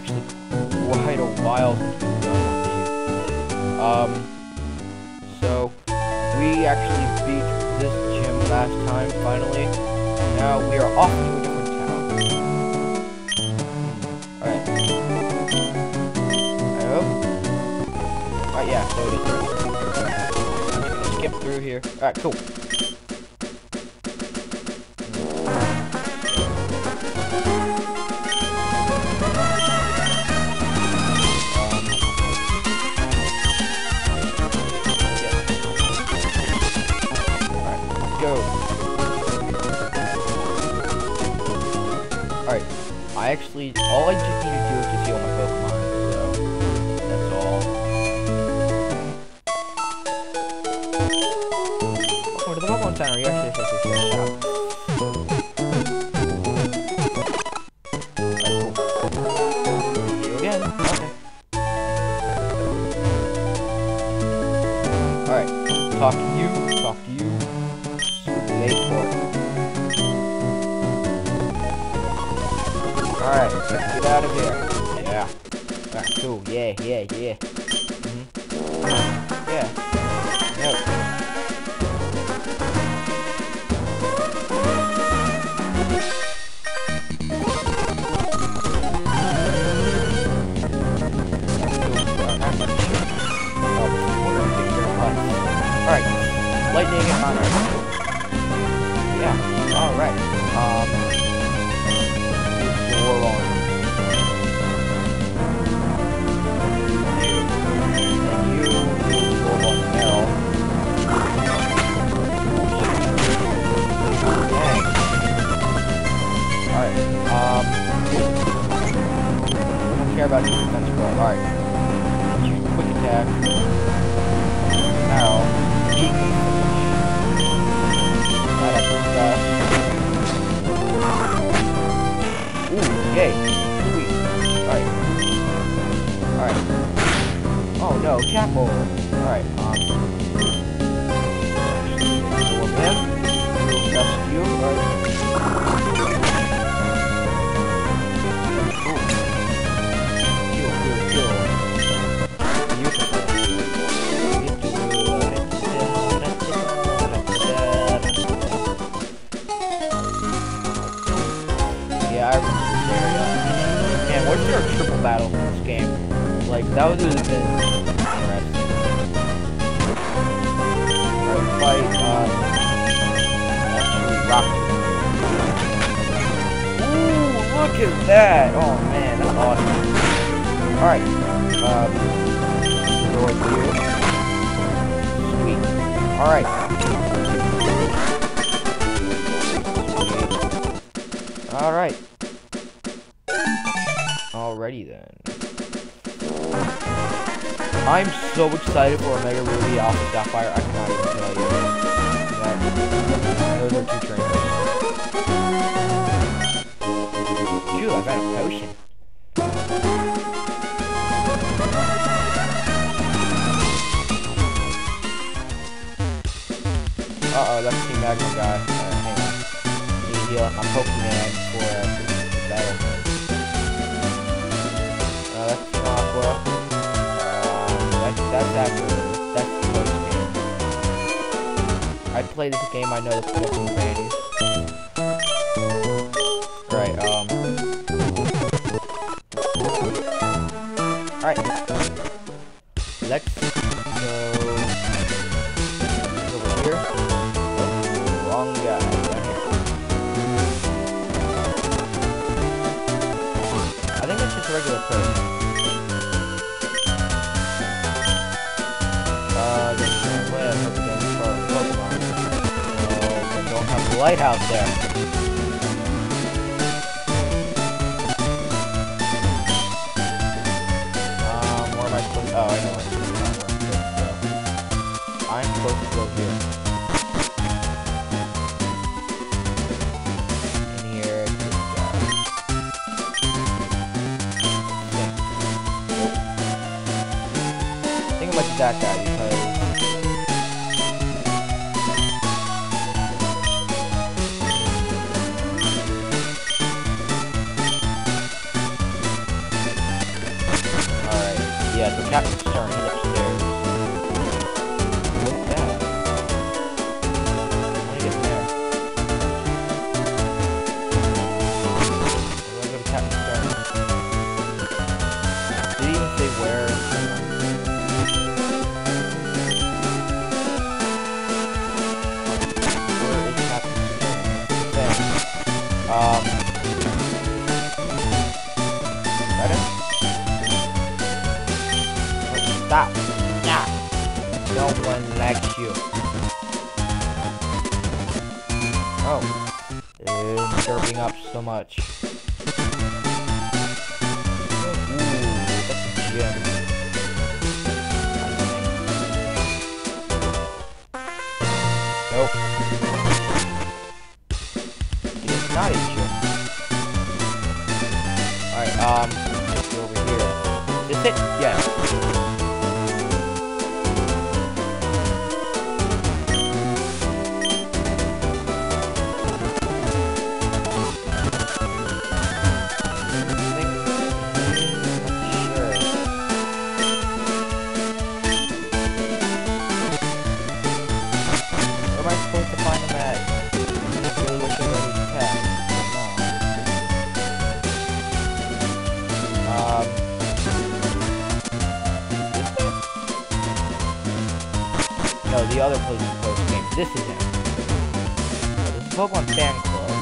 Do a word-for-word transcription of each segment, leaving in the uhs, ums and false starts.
actually quite a while since we've done these. Um, so we actually beat this gym last time, finally. Now we are off to a different town. Alright. I hope. Alright, yeah, so it is. I'm just gonna skip through here. Alright, cool. Alright, I actually, all I just need to do is just heal my Pokemon, so that's all. Welcome to the Pokemon Center, yes, yes, yes, yes, yes, shut up. Alright, cool. See you again, okay. Alright, talk to you, talk to you. Wait for it. Alright, let's get out of here. Yeah. Alright, cool. Yeah, yeah, yeah. Mm-hmm. Yeah. Yep. Alright. Lightning and honor. Yeah. Alright. Um. War on. And you, War on Meryl. Dang. Alright, um... I don't care about your defense, bro. Alright. Choose quick attack. Meryl. Eat. Alright, that's Ooh, yay. Sweet. Alright. Alright. Oh no, Chapel. Alright, um. Go with him. Rescue. Alright. Ooh. Kill, kill, kill. Beautiful. Yeah, I remember. Man, what's your triple battle in this game? Like, that would have been interesting. Alright, fight, um... actually, Rocket. Ooh, look at that! Oh, man, that's awesome. Alright, um... go over here. Sweet. Alright. Alright. Alrighty then. I'm so excited for Omega Ruby Alpha Sapphire, I cannot even tell you. That, those are two trainers. Phew, I got a potion. Uh-oh, that's the Magma guy. Uh, hang on. I need to heal up my Pokemon for uh, battle. Uh, that's Aqua. Uh, that's, that's after, that's the first game. I play this game, I know the Pokemon Grannies. Right, um... Alright. Let's go... over here. Oh, wrong guy. Down here. I think it's just a regular person. Uh, there's no way I'm going to for Pokemon. Oh, we don't have the lighthouse there. Um, where am I supposed to... Oh, I know where I'm supposed to go. I'm supposed to go here. In here, this guy. I think it might be that guy because... yeah, so Captain Stern is upstairs. What's that? How do I get there? Where do I go to Captain Stern? Did he even say where? Where is Captain Stern? Um... Got him? Stop! Stop! No one likes you. Oh. It's derping up so much. Ooh, that's a gem. Nope. It is not a gem. Alright, um, let's go over here. Is this it? Yes. No, the other place is closed game. This is it. This is Pokemon Fan Club.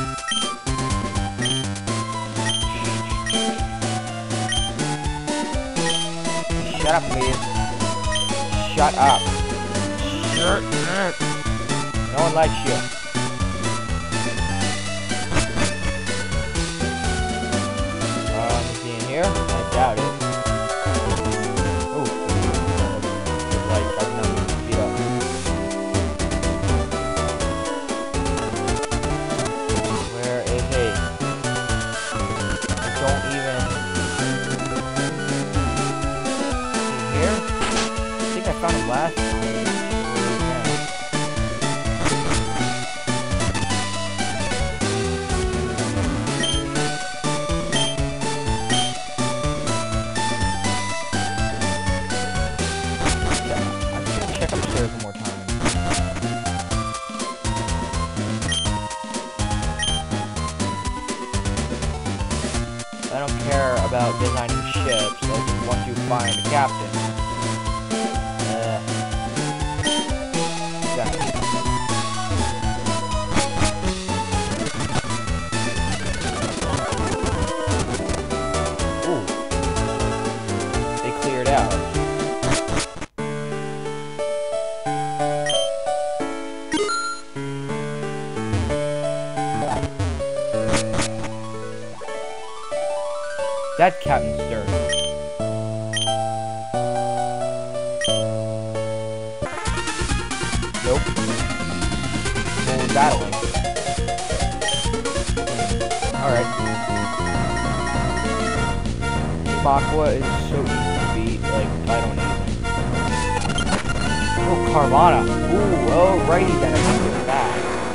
Shut up, please. Shut up. Shut up. No one likes you. Um, is he in here? I doubt it. Found him last time. I'm just gonna check upstairs one more time. I don't care about designing ships. I just want to find a captain. Out. That Captain Stern. Nope. Well, we're battling. Alright. Aqua is so easy. Like, I don't even. Oh, Carvana. Ooh, oh, righty then. I can get back.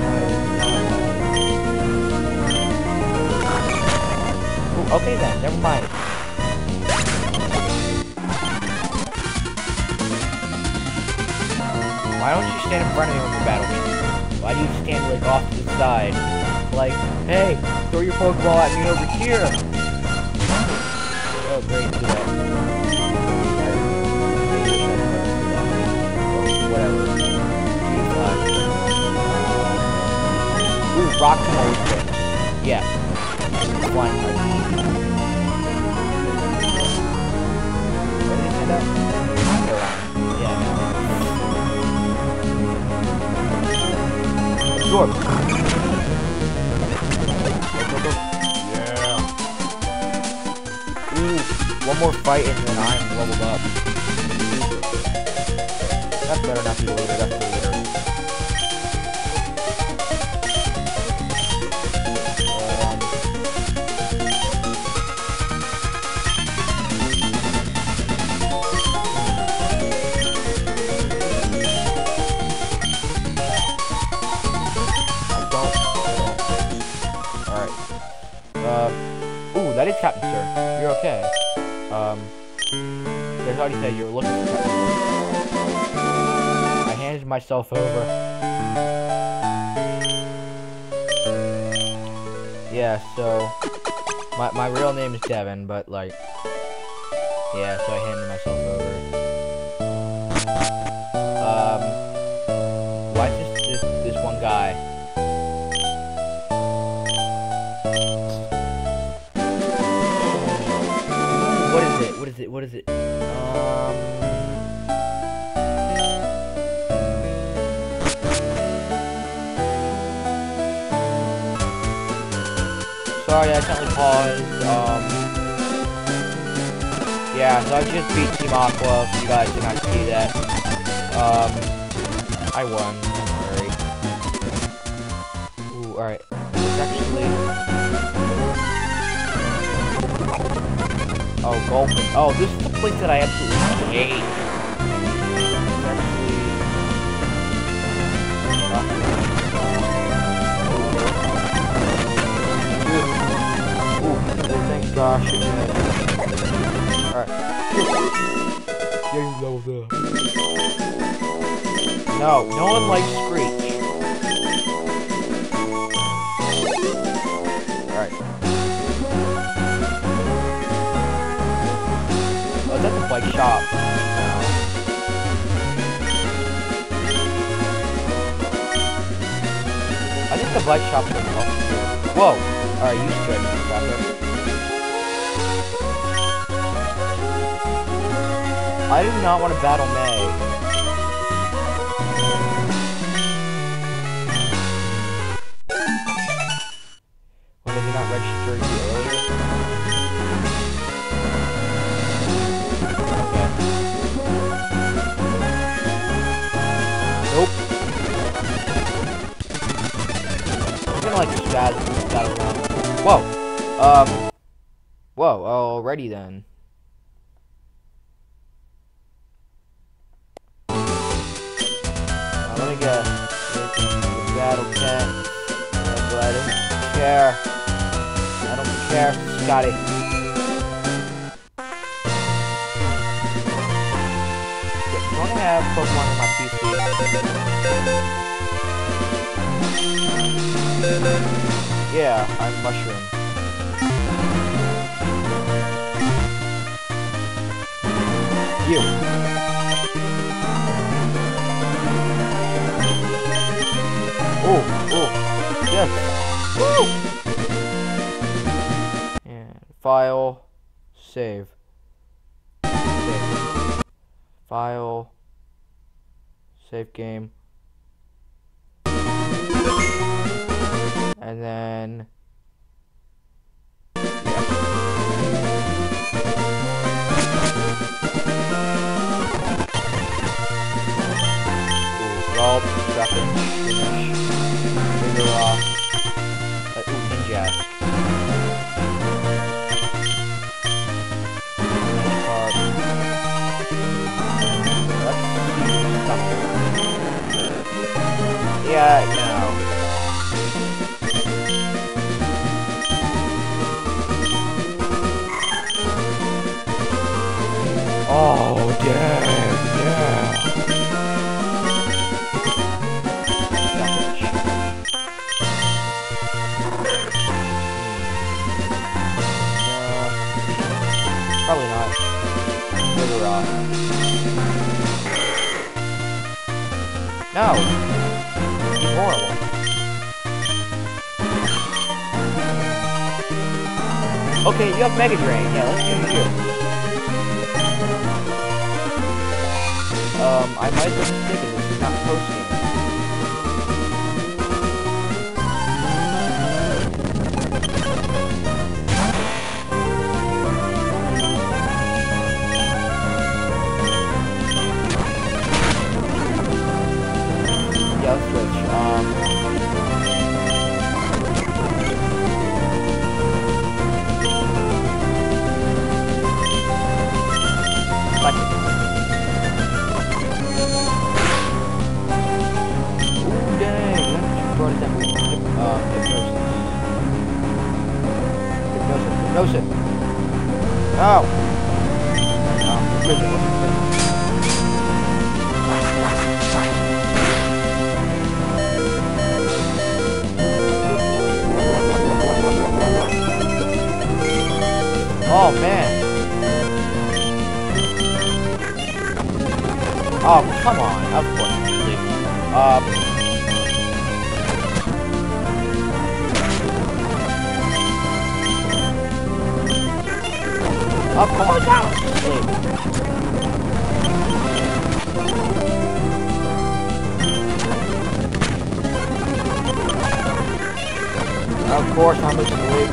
Ooh, okay then, never mind. Why don't you stand in front of me when you're battling? Why do you stand, like, off to the side? Like, hey, throw your Pokeball at me over here! Oh, great, do that. Whatever. Ooh, rock can always win. Yeah. Flying type. What did it say that? Yeah, no. Absorb. Go, go, go. Yeah. Ooh, one more fight and then I'm leveled up. That better not be the leader, that's the leader. Uh, ooh, that is Captain Stern. You're okay. Um, thought you said you were looking for pets. I handed myself over. Yeah, so my my real name is Devin, but like, yeah, so I handed myself over. Um, why is this this, this one guy? What is it? What is it? What is it? Um. Sorry, I accidentally paused. Um. Yeah, so I just beat Team Aqua. If you guys did not see that. Um. I won. Don't worry. Ooh, all right. It's actually. Oh, Gulpin. Oh, this is the place that I absolutely hate. It's actually... Uh, ooh, thank gosh. Alright. Yeah, you level there. No, no one likes Screech. Alright. That's a bike shop. I think the bike shop's gonna help here. Whoa! Alright, you scared me, Professor. I do not want to battle May. Why did they not register you earlier? Nope. I'm gonna like spat that around. Whoa. Um. Whoa. Alrighty then. Uh, let me get the battle cat. I don't care. I don't care, Scotty. I have Pokemon on my P C. Yeah, I'm Mushroom. You. Oh, oh, yes. Woo! And file, save. Save. File. Save game. And then yeah. Ooh, Ralph, Trapinch, Finish, Vigoroth, uh, ooh, Ninja. Card. Let's see something. Yeah, no. Oh, damn, yeah. Uh, probably not. Vigoroth. No. He's horrible. Okay, you have Mega Drain. Yeah, let's do you. Um, I might have been mistaken. This is not posting. Yeah, let's switch. Um. Select. Uh, hypnosis. Hypnosis. Hypnosis. No! No. prison? What's in prison? Oh man. Oh, come on. Of course, actually. Um. Of course, I was asleep. Of course, I'm asleep.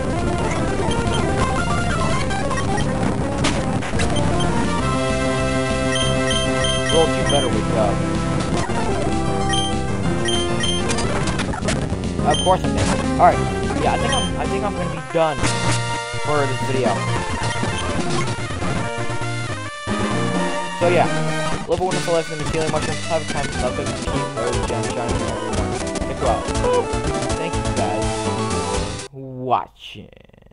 Well, you better wake up. Of course I'm dead. Alright. Yeah, I think I'm I think I'm gonna be done for this video. So yeah. Live a wonderful life in the ceiling mushrooms, have a time to love it, keep those gems shining for everyone. Take well. Thank you guys for watching.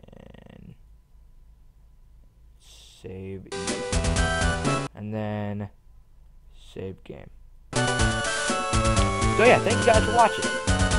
Save and then save game. So yeah, thank you guys for watching.